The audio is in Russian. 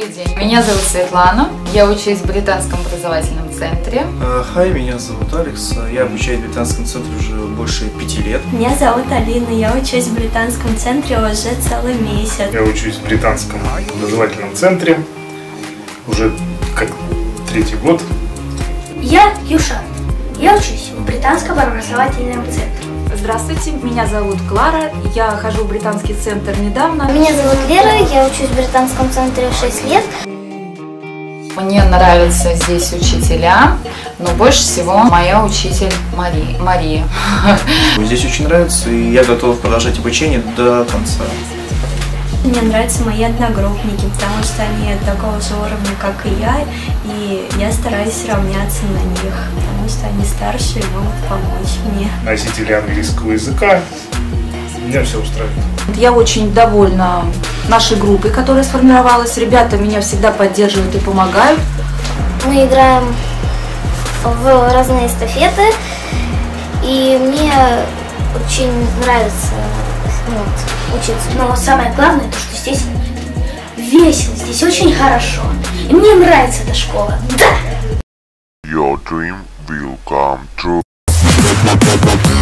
Добрый день, меня зовут Светлана, я учусь в Британском образовательном центре. Хай, меня зовут Алекс, я обучаюсь в Британском центре уже больше 5 лет. Меня зовут Алина, я учусь в Британском центре уже целый месяц. Я учусь в Британском образовательном центре уже как 3-й год. Я Юша, я учусь в Британском образовательном центре. Здравствуйте, меня зовут Клара, я хожу в британский центр недавно. Меня зовут Лера, я учусь в британском центре 6 лет. Мне нравятся здесь учителя, но больше всего моя учитель Мария. Здесь очень нравится, и я готов продолжать обучение до конца. Мне нравятся мои одногруппники, потому что они такого же уровня, как и я стараюсь равняться на них, потому что они старше и могут помочь мне. Носители английского языка, меня все устраивает. Я очень довольна нашей группой, которая сформировалась. Ребята меня всегда поддерживают и помогают. Мы играем в разные эстафеты, и мне очень нравится учиться. Но самое главное, то, что здесь весело, здесь очень хорошо. И мне нравится эта школа. Да! Your dream will come true.